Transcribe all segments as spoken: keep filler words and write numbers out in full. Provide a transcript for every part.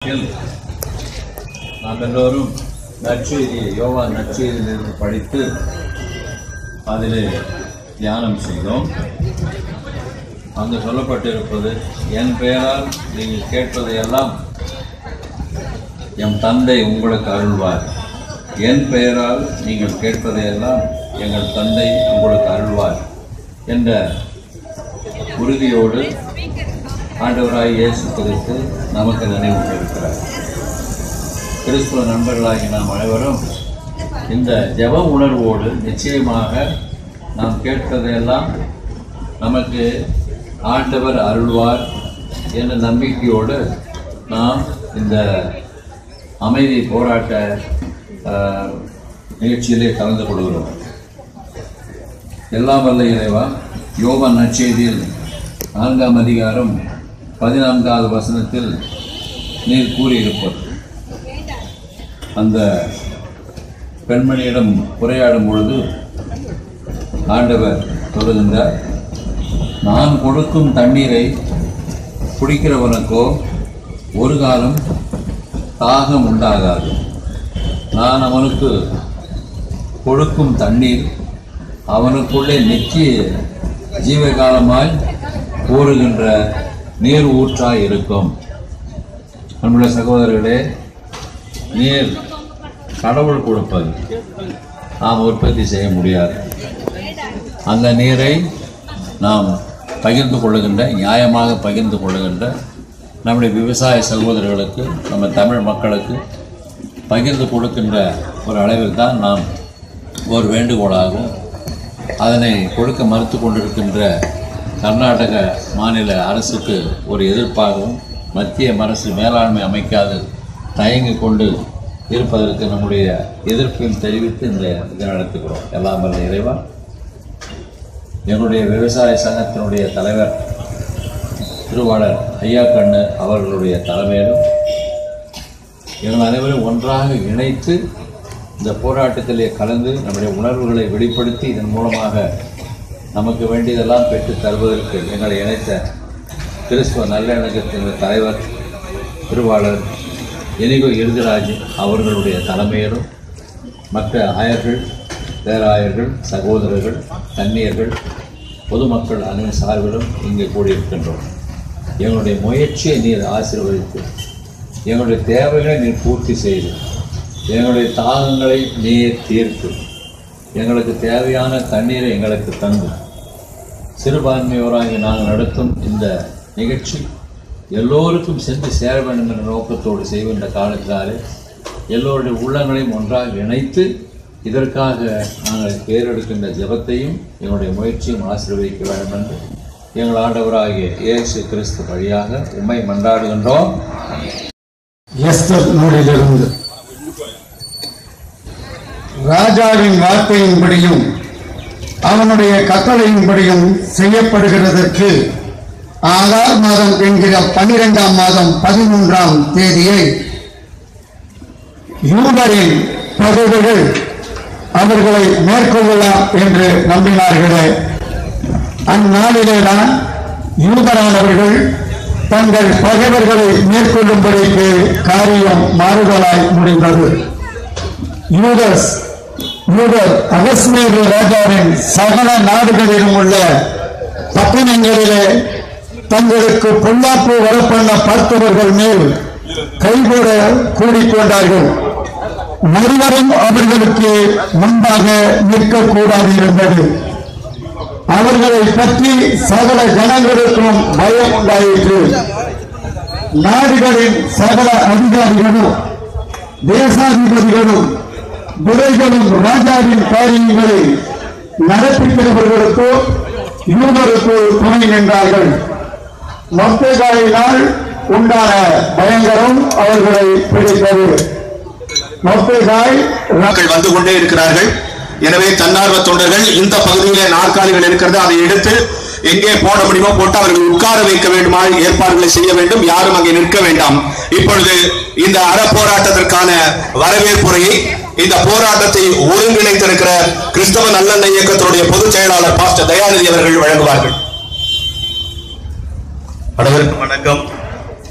நாட்டில் நாம் எல்லோரும் நற்செய்தியை யோவான் நற்செய்தியிலிருந்து படித்து அதில் தியானம் செய்தோம். அங்கு சொல்லப்பட்டிருப்பது, என் பெயரால் நீங்கள் கேட்பதையெல்லாம் என் தந்தை உங்களுக்கு அருள்வார். என் பெயரால் நீங்கள் கேட்பதையெல்லாம் எங்கள் தந்தை உங்களுக்கு அருள்வார் என்ற உறுதியோடு ஆண்டவராய் இயேசு கிறிஸ்து நமக்கு நினைவூட்டியிருக்கிறார். கிறிஸ்துவ நண்பர்களாகி நாம் அனைவரும் இந்த ஜெப உணர்வோடு நிச்சயமாக நாம் கேட்பதையெல்லாம் நமக்கு ஆண்டவர் அருள்வார் என்ற நம்பிக்கையோடு நாம் இந்த அமைதி போராட்ட நிகழ்ச்சியிலே கலந்து கொள்கிறோம். எல்லாம் வல்ல இறைவா, யோவான் நற்செய்தியில் நான்காம் அதிகாரம் பதினான்காவது வசனத்தில் நீர் கூறியிருப்பது, அந்த பெண்மணியிடம் உரையாடும் பொழுது ஆண்டவர் சொல்லுகின்றார், நான் கொடுக்கும் தண்ணீரை குடிக்கிறவனுக்கோ ஒரு காலம் தாகம் உண்டாகாது. நான் அவனுக்கு கொடுக்கும் தண்ணீர் அவனுக்குள்ளே நித்திய ஜீவகாலமாய் கூறுகின்ற நீர் ஊற்றாய் இருக்கும். நம்முடைய சகோதரர்களே, நீர் கடவுள் கொடுப்பது, நாம் உற்பத்தி செய்ய முடியாது. அந்த நீரை நாம் பகிர்ந்து கொள்ளுகின்ற, நியாயமாக பகிர்ந்து கொள்ளுகின்ற நம்முடைய விவசாய சகோதரர்களுக்கு, நம்ம தமிழ் மக்களுக்கு பகிர்ந்து கொடுக்கின்ற ஒரு அளவில் தான் நாம் ஒரு வேண்டுகோளாகவும், அதனை கொடுக்க மறுத்து கொண்டிருக்கின்ற கர்நாடக மாநில அரசுக்கு ஒரு எதிர்ப்பாகவும், மத்திய அரசு மேலாண்மை அமைக்காது தயங்கி கொண்டு இருப்பதற்கு நம்முடைய எதிர்ப்பையும் தெரிவித்து இந்த இதை நடத்துகிறோம். எல்லாம் வல்ல இறைவா, எங்களுடைய விவசாய சங்கத்தினுடைய தலைவர் திருவாளர் ஐயா கண்ணு அவர்களுடைய தலைமையிலும் எங்கள் அனைவரும் ஒன்றாக இணைத்து இந்த போராட்டத்திலே கலந்து நம்முடைய உணர்வுகளை வெளிப்படுத்தி இதன் மூலமாக நமக்கு வேண்டியதெல்லாம் பெற்றுத் தருவதற்கு எங்களை இணைத்த கிறிஸ்துவ நல்லிணக்கத்தின் தலைவர் திருவாளர் எனிகோ இறுதிராஜ் அவர்களுடைய தலைமையிலும் மற்ற ஆயர்கள், பேராயர்கள், சகோதரர்கள், கன்னியர்கள், பொதுமக்கள் அனைவரும் சார்பிலும் இங்கே கூடியிருக்கின்றோம். எங்களுடைய முயற்சியை நீர் ஆசீர்வதித்து, எங்களுடைய தேவைகளை நீர் பூர்த்தி செய்து, எங்களுடைய தாகங்களை நீர் தீர்த்து, எங்களுக்கு தேவையான தண்ணீரை எங்களுக்கு தந்து, சிறுபான்மையோராகி நாங்கள் நடத்தும் இந்த நிகழ்ச்சி எல்லோருக்கும் சென்று சேர வேண்டும் என்ற நோக்கத்தோடு செய்கின்ற காலத்தினாலே எல்லோருடைய உள்ளங்களையும் ஒன்றாக இணைத்து இதற்காக நாங்கள் பேரெடுக்கின்ற ஜெபத்தையும் எங்களுடைய முயற்சியும் ஆசீர்வதிக்க வேண்டும் என்று எங்கள் ஆண்டவராகிய இயேசு கிறிஸ்து வழியாக உம்மை மன்றாடுகின்றோம். எஸ்தர் நூலிலிருந்து, ராஜாவின் வார்த்தையின்படியும் அவனுடைய கட்டளையின்படியும் செய்யப்படுகிறதற்கு ஆகார் மாதம் என்கிற பன்னிரெண்டாம் மாதம் பதிமூன்றாம் தேதியை யூதரின் பகைவர்கள் அவர்களை மேற்கொள்ளலாம் என்று நம்பினார்களே, அந்நாளிலேதான் யூதரானவர்கள் தங்கள் பகைவர்களை மேற்கொள்ளும்படிக்கு காரியம் மாறுதலாய் முடிந்தது. யூதஸ் யூதர் அகஸ்மேரு ராஜாவின் சகல நாடுகளிலும் உள்ள பட்டணங்களிலே தங்களுக்கு பொல்லாப்பு வரப்பண்ண பார்த்தவர்கள் மேல் கைகூட கூடிக்கொண்டார்கள். ஒருவரும் அவர்களுக்கு முன்பாக நிற்கக்கூடாது இருந்தது. அவர்களை பற்றி சகல ஜனங்களுக்கும் பயம் உண்டாயிற்று. நாடுகளின் சகல அதிகாரிகளும் தேசாதிபதிகளும் துரைகளும் ராஜாவின் காரியங்களை நடப்பிக்கிறவர்களுக்கோ யூதருக்கோ துணை நின்றார்கள். மொர்தெகாயினால் உண்டான பயங்கரம் அவர்களை பிடித்தது. மொர்தெகாய் மக்கள் வந்து கொண்டே இருக்கிறார்கள். எனவே தன்னார்வ தொண்டர்கள் இந்த பகுதியிலே நாற்காலிகள் இருக்கிறது, அதை எடுத்து எங்கே போட முடியுமோ போட்டு அவர்கள் உட்கார வைக்க வேண்டுமா ஏற்பாடுகளை செய்ய வேண்டும். யாரும் அங்கே நிற்க வேண்டாம். இப்பொழுது இந்த அற போராட்டத்திற்கான வரவேற்புரையை இந்த போராட்டத்தை ஒருங்கிணைத்திருக்கிற கிறிஸ்தவ நல்லெண்ண இயக்கத்தினுடைய பொதுச் செயலாளர் பாஸ்டர் தயாநிதி அவர்கள் வழங்குவார்கள். அனைவருக்கும் வணக்கம்.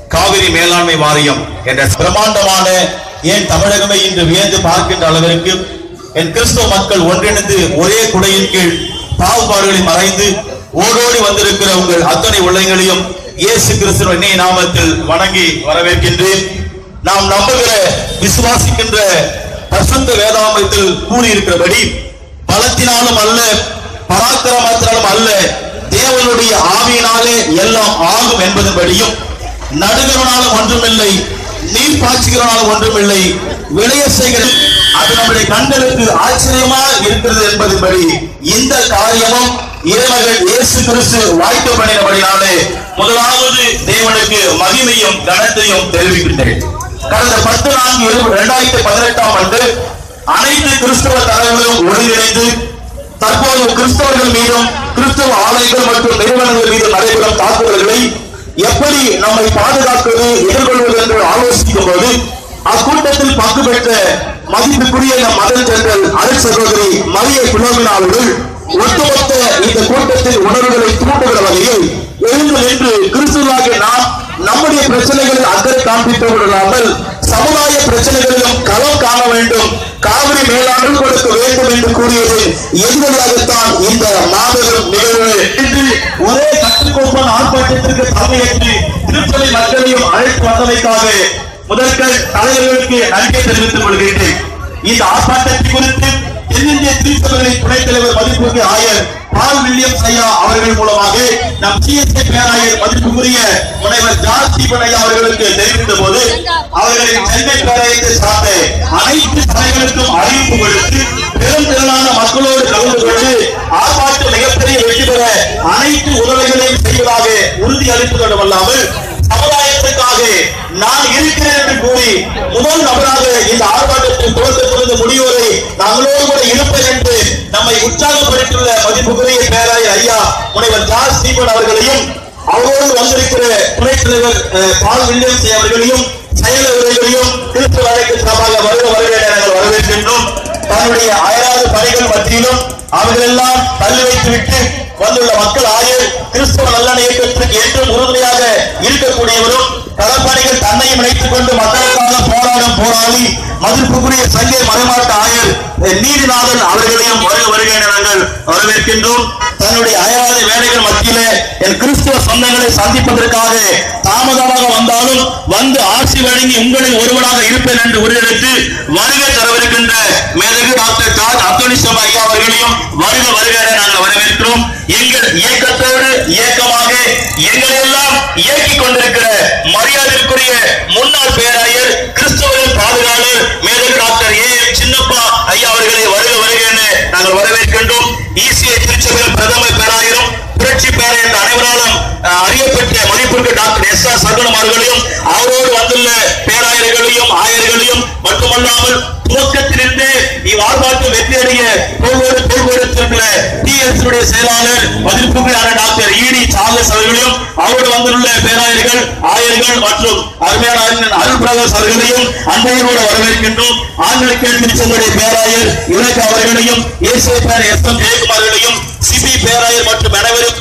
காவிரி மேலாண்மை வாரியம் என்ற பிரமாண்டமான ஏன் தமிழகமே இன்று வியந்து பார்க்கின்ற அளவிற்கு என் கிறிஸ்தவ மக்கள் ஒன்றிணைந்து ஒரே குடையின் கீழ் பாகுபாடுகளை மறைந்து ஓடோடி வந்திருக்கிற உங்கள் அத்தனை உள்ளங்களையும் இயேசு கிறிஸ்துவின் இணைய நாமத்தில் வணங்கி வரவேற்கின்றேன். நாம் நம்புகிற விசுவாசிக்கின்ற பரிசுத்த வேதாகமத்தில் கூறியிருக்கிறபடி பலத்தினாலும் அல்ல பராக்கிரமத்தினாலும் அல்ல தேவனுடைய ஆவியினாலே எல்லாம் ஆகும் என்பதன்படியும் நடுகிறனாலும் ஒன்றுமில்லை நீர் பாய்ச்சுகிறனாலும் ஒன்றுமில்லை விளைய செய்கிற அது நம்முடைய கண்களுக்கு ஆச்சரியமா இருக்கிறது என்பதன்படி இந்த காரியமும் இறைமகன் இயேசு கிறிஸ்து வாய்ப்பு பண்ணினபடினாலே முதலாவது தேவனுக்கு மகிமையும் கனத்தையும் தெரிவிக்கின்றேன். கடந்த பத்து நான்கு இரண்டாயிரத்தி பதினெட்டாம் ஆண்டு அனைத்து கிறிஸ்தவ தலைவர்களும் ஒருங்கிணைந்து தற்போது கிறிஸ்தவர்கள் மீதும் கிறிஸ்தவ ஆலயங்கள் மற்றும் நிறுவனங்கள் மீது நடைபெறும் தாக்குதல்களை எப்படி நம்மை பாதுகாப்பது எதிர்கொள்வது என்று ஆலோசிக்கும் போது அக்கூட்டத்தில் பங்கு பெற்ற மதிப்புக்குரிய நம் மதன் ஜெனரல் அருள் சகோதரி மரியை பிலோமினா அவர்கள் ஒட்டுமொத்த இந்த கூட்டத்தின் உணர்வுகளை தூண்டுகிற வகையில் எழுந்து நின்று கிறிஸ்துவாகிய நாம் நம்முடைய பிரச்சனைகளில் அக்கறை காண்பித்து விடாமல் சமுதாய பிரச்சனைகளிலும் களம் காண வேண்டும், காவிரி மேலாண்மை கொடுக்க வேண்டும் என்று கூறியது எதிராகத்தான் இந்த மாபெரும் நிகழ்வு இன்று ஒரே கட்டுக்கோப்பான ஆர்ப்பாட்டத்திற்கு தலைமையேற்று திருப்பதி மக்களையும் அழைத்து வந்தமைக்காக முதற்கண் தலைவர்களுக்கு நன்றி தெரிவித்துக் கொள்கிறேன். இந்த ஆர்ப்பாட்டத்தை குறித்து தென்னிந்திய திருச்சபைகளின் துணைத் தலைவர் மதிப்புக்கு ஆயர் பால் வில்லியம்ஸ் ஐயா அவர்கள் மூலமாக நம் சிஎஸ்ஐ பேராயர் மதிப்புக்குரிய முனைவர் ஜார்ஜ் தீபன் ஐயா அவர்களுக்கு தெரிவித்த போது அவர்களின் சென்னை பேராயத்தை சார்ந்த அனைத்து தலைவர்களுக்கும் அறிவிப்பு கொடுத்து பெரும் திரளான மக்களோடு கலந்து கொண்டு ஆர்ப்பாட்டம் மிகப்பெரிய வெற்றி பெற அனைத்து உதவிகளையும் செய்வதாக உறுதி அளிப்பதோடு அல்லாமல் சமுதாயத்திற்காக நான் இருக்கிறேன் என்று கூறி முதல் நபராக இந்த ஆர்ப்பாட்டத்தில் துவக்கத்திலிருந்து முடிவுரை நாங்களோடு கூட இருப்பேன் என்று நம்மை உற்சாகப்படுத்தியுள்ள மதிப்புக்குரிய பேராயர் ஐயா முனைவர் ஜார்ஜ் தீபன் அவர்களையும் அவரோடு வந்திருக்கிற துணைத் தலைவர் பால் வில்லியம்ஸ் அவர்களையும் செயலர்களையும் திருப்பி வழக்கு சார்பாக வருக வருகிற நாங்கள் வரவேற்கின்றோம். தன்னுடைய அயராத பணிகள் மத்தியிலும் அவர்கள் எல்லாம் தள்ளி வைத்துவிட்டு வந்துள்ள மக்கள் ஆயர் கிறிஸ்தவ நல்லெண்ண இயக்கத்திற்கு என்றும் உறுதுணையாக இருக்கக்கூடியவரும் களப்பணிகள் தன்னையும் இணைத்துக் கொண்டு மக்களுக்காக போராடும் போராளி மதிப்புக்குரிய சங்கை மறைமாட்ட ஆயர் நீதிநாதன் அவர்களையும் வருக வருகை நாங்கள் வரவேற்கின்றோம். தன்னுடைய அயராத வேலைகள் மத்தியிலே என் கிறிஸ்துவ சொந்தங்களை சந்திப்பதற்காக தாமதமாக வந்தாலும் வந்து ஆட்சி வழங்கி உங்களில் ஒருவனாக இருப்பேன் என்று உறுதியளித்து வருகை தரவிருக்கின்ற மேதகு டாக்டர் ஜார்ஜ் அப்துல் ஐயா அவர்களையும் வருக வருகை நாங்கள் வரவேற்கிறோம். எங்கள் இயக்கத்தோடு இயக்கமாக எங்களை எல்லாம் இயக்கிக் கொண்டிருக்கிற மரியாதைக்குரிய முன்னாள் பேராயர் கிறிஸ்தவரின் பாதுகாவலர் மேதகு டாக்டர் ஏ சின்னப்பா ஐயா அவர்களை வருக வருக என நாங்கள் வரவேற்கின்றோம். ஈசிஐ திருச்சபையில் பிரதம பேராயரும் புரட்சி பேராயர் என்ற அனைவராலும் அறியப்பட்ட மதிப்பிற்கு டாக்டர் எஸ் ஆர் சகுனம் அவர்களையும் அவரோடு வந்துள்ள பேராயர்களையும் ஆயர்களையும் மட்டுமல்லாமல் துவக்கத்திலிருந்து இவ்வாழ்வாட்டம் வெற்றியடைய ஒவ்வொரு பொறுப்பெடுத்திருக்கிற டி எஸ் உடைய செயலாளர் மதிப்புக்குரிய டாக்டர் ஈடி சார்லஸ் அவர்களையும் அவரோடு வந்துள்ள பேராயர்கள் ஆயர்கள் மற்றும் அருமையான அருள் பிரகாஷ் அவர்களையும் அன்பையோடு வரவேற்கின்றோம். ஆண்களுக்கு திருச்சபையுடைய பேராயர் இலக்கு அவர்களையும் ஏசிய பேராயர் எஸ் எம் ஜெயக்குமார்களையும் சிபி பேராயர் மற்றும் அனைவரும்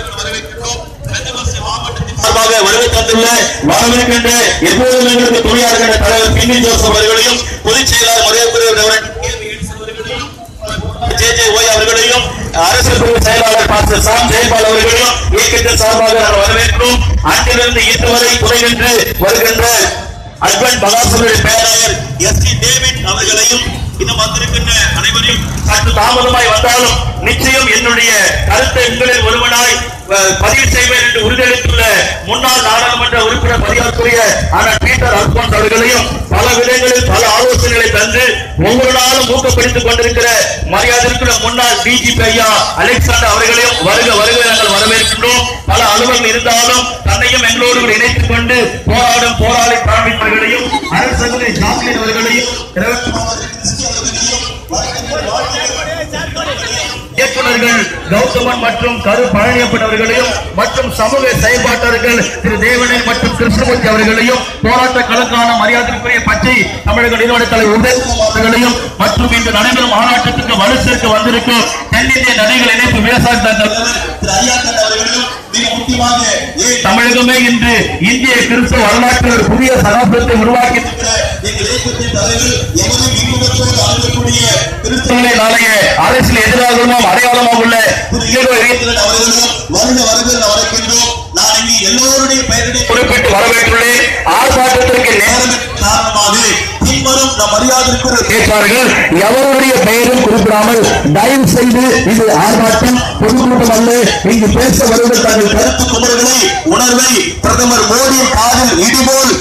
சார்பாக வருகை தந்துள்ள வரவிருக்கின்ற எப்போதும் எங்களுக்கு துணையாக இருக்கின்ற தலைவர் பின்னி ஜோசப் அவர்களையும் பொதுச் செயலாளர் மரியாதைக்குரிய ஜே ஜே ஓய் அவர்களையும் அரசு செயலாளர் பாஸ்டர் சாம் ஜெயபால் அவர்களையும் இயக்கத்தின் சார்பாக நாங்கள் வரவேற்கிறோம். அன்றிலிருந்து இன்று வரை துணை நின்று வருகின்ற அட்வென்ட் மகாசபையுடைய பேராயர் எஸ் டி டேவிட் அவர்களையும் இன்னும் வந்திருக்கின்ற அனைவரையும் சற்று தாமதமாய் வந்தாலும் நிச்சயம் என்னுடைய கருத்தை உங்களில் ஒருவனாய் பதிவு செய்வேன் என்று உறுதியளித்துள்ள முன்னாள் நாடாளுமன்ற உறுப்பினர் மரியாதைக்குரிய ஆனால் பீட்டர் அல்போன்ஸ் அவர்களையும் பல விதங்களில் பல ஆலோசனைகளை தந்து ஒவ்வொரு நாளும் ஊக்கப்படுத்திக் கொண்டிருக்கிற மரியாதைக்குரிய முன்னாள் டிஜிபி ஐயா அலெக்சாண்டர் அவர்களையும் வருக வருக நாங்கள் வரவேற்கின்றோம். பல அலுவலர்கள் இருந்தாலும் தன்னையும் எங்களோடு இணைத்துக் கொண்டு போராடும் போராளி காண்பிப்பவர்களையும் அரசு ஜாக்லின் அவர்களையும் இயக்குநர்கள் கௌதமன் மற்றும் கரு பழனியப்பட்டவர்களையும் மற்றும் சமூக செயல்பாட்டாளர்கள் திரு தேவனன் மற்றும் கிருஷ்ணமூர்த்தி அவர்களையும் போராட்ட களக்கான மரியாதைக்குரிய பச்சை நன்றி தமிழக நிறுவன தலைவர் உதயகுமார் அவர்களையும் மற்றும் இன்று நடைபெறும் மாநாட்டத்திற்கு வலு சேர்க்க வந்திருக்கும் தென்னிந்திய நதிகள் இணைப்பு விவசாய தமிழகமே இன்று இந்திய கிறிஸ்தவ வரலாற்றில் ஒரு புதிய சகாப்தத்தை உருவாக்கி கிறிஸ்தவர்களை நாளைய அரசியல் எதிராகவும் அடையாளமாக உள்ள குறிப்பிட்டு வரவேற்றுள்ளேன். ஆர்ப்பாட்டத்திற்கு நேரம் காரணமாக பின்வரும் நம் மரியாதைக்குரிய பேச்சாளர்கள் எவருடைய பெயரும் குறிப்பிடாமல் தயவு செய்து இது ஆர்ப்பாட்டம் பொதுக்கூட்டம் அல்ல, இங்கு பேச வருவது தங்கள் கருத்து குமர்களை உணர்வை பிரதமர் மோடியின் காதில் இடிபோல்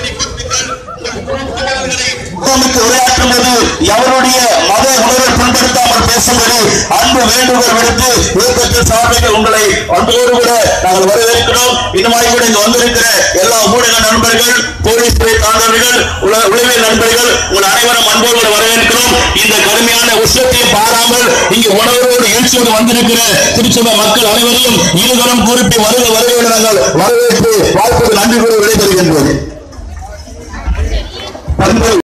உரையாற்றும் போது எவருடைய மத உணர்வை புண்படுத்தாமல் பேசும்போது அன்பு வேண்டுகோள் விடுத்து இயக்கத்தின் சார்பில் உங்களை அன்போடு கூட நாங்கள் வரவேற்கிறோம். இன்னுமாய் கூட இங்கு வந்திருக்கிற எல்லா ஊடக நண்பர்கள், போலீஸ் துறை சார்ந்தவர்கள், உளவியல் நண்பர்கள் உங்கள் அனைவரும் அன்போடு வரவேற்கிறோம். இந்த கடுமையான உஷ்ணத்தை பாராமல் இங்கு உணர்வோடு எழுச்சியோடு வந்திருக்கிற திருச்சபை மக்கள் அனைவரையும் இருதரம் குறிப்பி வருக வருக நாங்கள் வரவேற்று வாழ்த்துக்கு நன்றி கூறி விடைபெறுகின்றோம்.